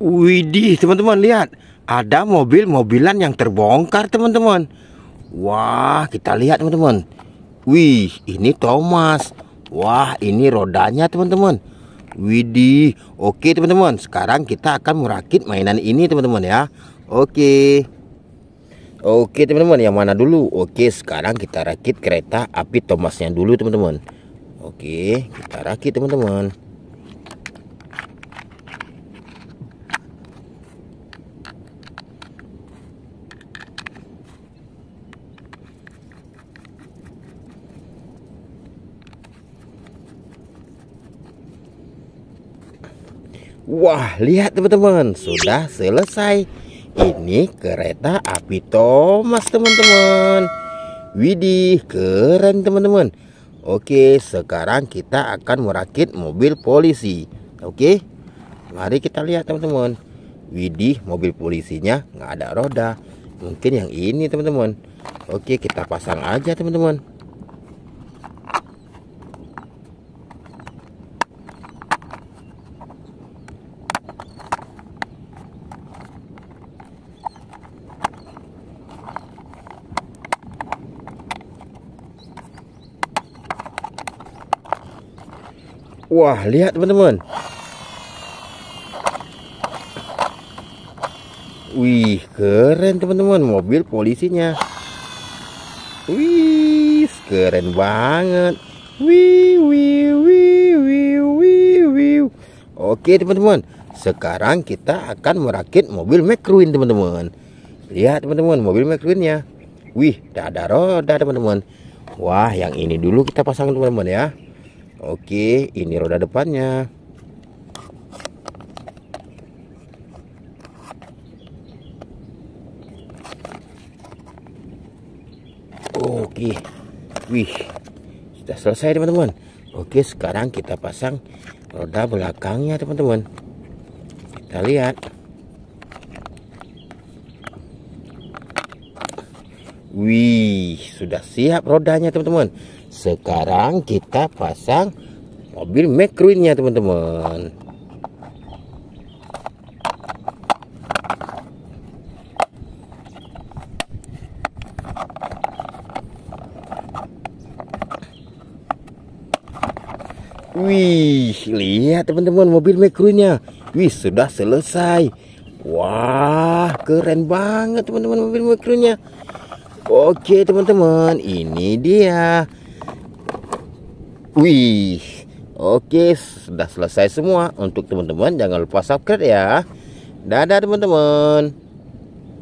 Widih, teman-teman lihat. Ada mobil-mobilan yang terbongkar, teman-teman. Wah, kita lihat, teman-teman. Wih, ini Thomas. Wah, ini rodanya, teman-teman. Widih. Oke, teman-teman. Sekarang kita akan merakit mainan ini, teman-teman ya. Oke. Oke, teman-teman. Yang mana dulu? Oke, sekarang kita rakit kereta api Thomasnya dulu, teman-teman. Oke, kita rakit, teman-teman. Wah, lihat teman-teman, sudah selesai. Ini kereta api Thomas, teman-teman. Widih, keren teman-teman. Oke, sekarang kita akan merakit mobil polisi. Oke, mari kita lihat teman-teman. Widih, mobil polisinya nggak ada roda. Mungkin yang ini teman-teman. Oke, kita pasang aja teman-teman. Wah, lihat teman-teman. Wih, keren teman-teman mobil polisinya. Wih, keren banget. Wih, wih, wih, wih, wih, wih. Oke teman-teman, sekarang kita akan merakit mobil McQueen teman-teman. Lihat teman-teman mobil McQueennya. Wih, tidak ada roda teman-teman. Wah, yang ini dulu kita pasang teman-teman ya. Oke, ini roda depannya. Oke, wih, sudah selesai teman-teman. Oke, sekarang kita pasang roda belakangnya teman-teman. Kita lihat. Wih, sudah siap rodanya teman-teman. Sekarang kita pasang mobil McQueen-nya teman-teman. Wih, lihat teman-teman mobil McQueen-nya. Wih, sudah selesai. Wah, keren banget teman-teman mobil McQueen-nya. Oke teman-teman, ini dia. Wih, oke, sudah selesai semua. Untuk teman-teman jangan lupa subscribe ya. Dadah teman-teman.